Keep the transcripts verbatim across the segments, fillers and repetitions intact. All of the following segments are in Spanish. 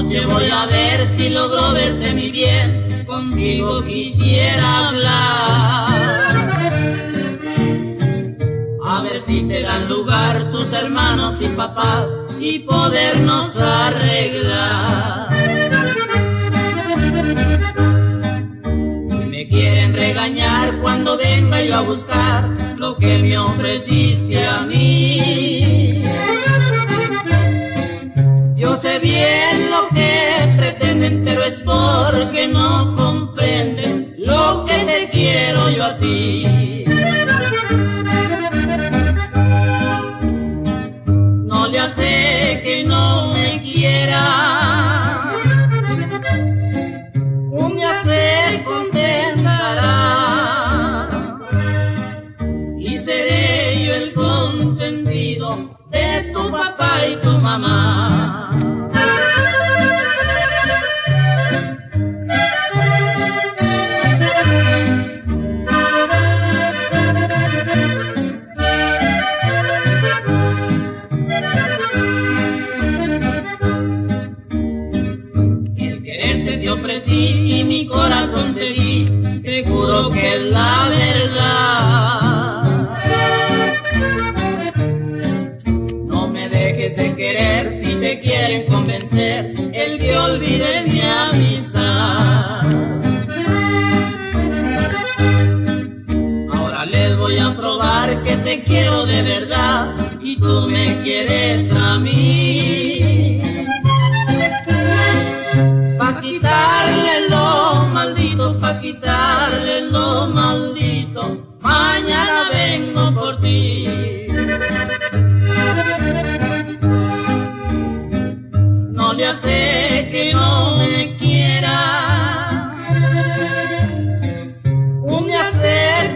noche voy a ver si logro verte mi bien, contigo quisiera hablar. A ver si te dan lugar tus hermanos y papás y podernos arreglar. Si me quieren regañar cuando venga yo a buscar lo que me ofreciste a mí, yo sé bien lo que pretenden, pero es porque no comprenden lo que te quiero yo a ti. No le hace que no me quiera, un día se contentará y seré yo el consentido de tu papá y tu mamá. Te ofrecí y mi corazón te di, te juro que es la verdad. No me dejes de querer si te quieren convencer el que olvide mi amistad. Ahora les voy a probar que te quiero de verdad y tú me quieres a mí. Pa' quitarle lo maldito, pa' quitarle lo maldito, mañana vengo por ti. No le hace que no me quiera, un día se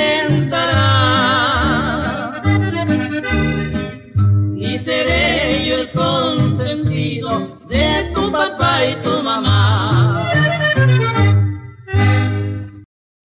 contentará y seré yo el consentido de tu papá y tu